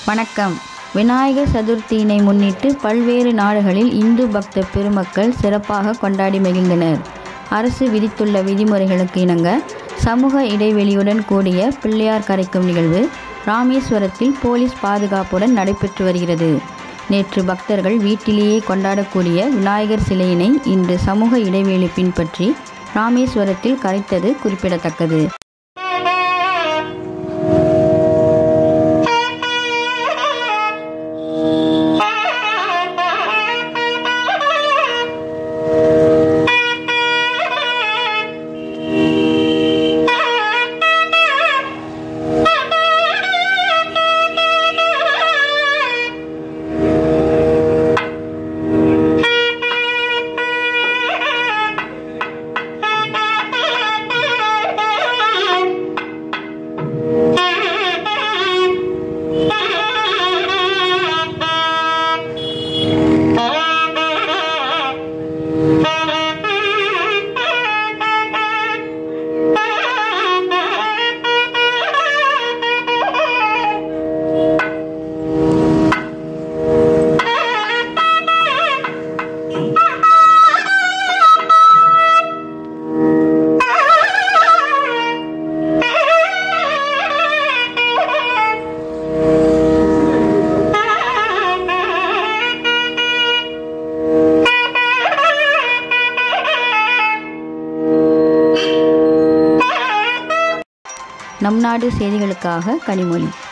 வணக்கம். விநாயகர் சதுர்த்தியினை முன்னிட்டு பல்வேறு நாடுகளில் இந்து பக்த பெருமக்கள் சிறப்பாக கொண்டாடி மகிழ்ந்தனர். அரசு விதித்துள்ள விதிமுறைகளுக்கு இணங்க சமூக இடைவெளியுடன் கூடிய பிள்ளையார் கரைக்கும் நிகழ்வு ராமேஸ்வரத்தில் போலீஸ் பாதுகாப்புடன் நடைபெற்று வருகிறது. நேற்று பக்தர்கள் வீட்டிலேயே கொண்டாடக்கூடிய விநாயகர் சிலையினை இன்று சமூக இடைவெளி பின்பற்றி ராமேஸ்வரத்தில் கரைத்தது குறிப்பிடத்தக்கது. நம் நாடு செய்திகளுக்காக கனிமொழி.